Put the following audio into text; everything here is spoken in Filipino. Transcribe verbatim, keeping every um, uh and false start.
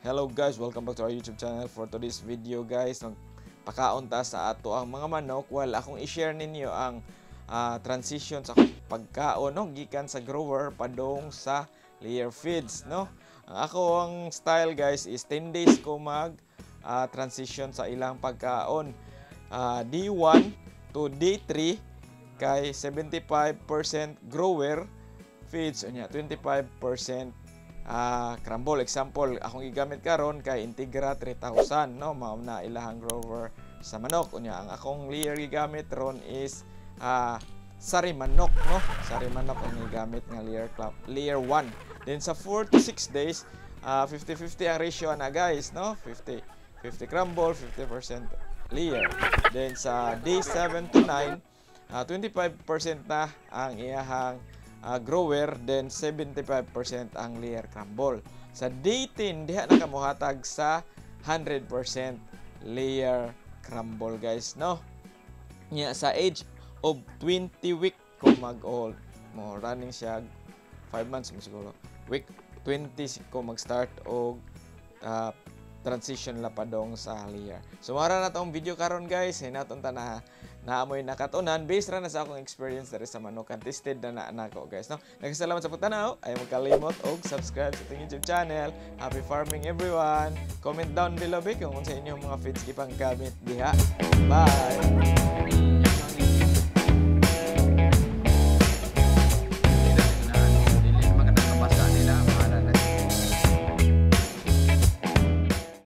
Hello guys, welcome back to our YouTube channel. For today's video guys, magpakaon ta sa ato ang mga manok. Well, akong i-share ninyo ang uh, transition sa pagkaon no gikan sa grower padong sa layer feeds no. Ang ako ang style guys is ten days ko mag uh, transition sa ilang pagkaon. Uh, day one to day three kay seventy-five percent grower feeds unya twenty-five percent uh, crumble. Example, akong gigamit karon kay Integra three thousand no, mao na ilahang grower sa manok. Unya ang akong layer gigamit ron is uh, sari manok no, sari manok ang gigamit nga layer club layer one. Then sa four to six days uh, fifty fifty ang ratio na guys no, fifty fifty crumble, fifty percent layer. Then sa day seven to nine uh, twenty-five percent na ang iyahang Uh, grower, then seventy-five percent ang layer crumble. Sa day ten, diha na kamuhatag sa one hundred percent layer crumble guys, no? Nya sa age of twenty week ko mag-old. Mo running siya five months mo siguro. Week twenty ko mag-start og uh, transition lapadong sa layer. So mara na tong video karon guys, hinaton ta na naamoy nakatunan based ra na sa akong experience diri sa manok, tested na na nako guys no. Nagsalamat sa pagtanaw, ay magkalimot og subscribe sa ating YouTube channel. Happy farming everyone. Comment down below kung unsa inyong mga feeds gipang gamit diha. Bye.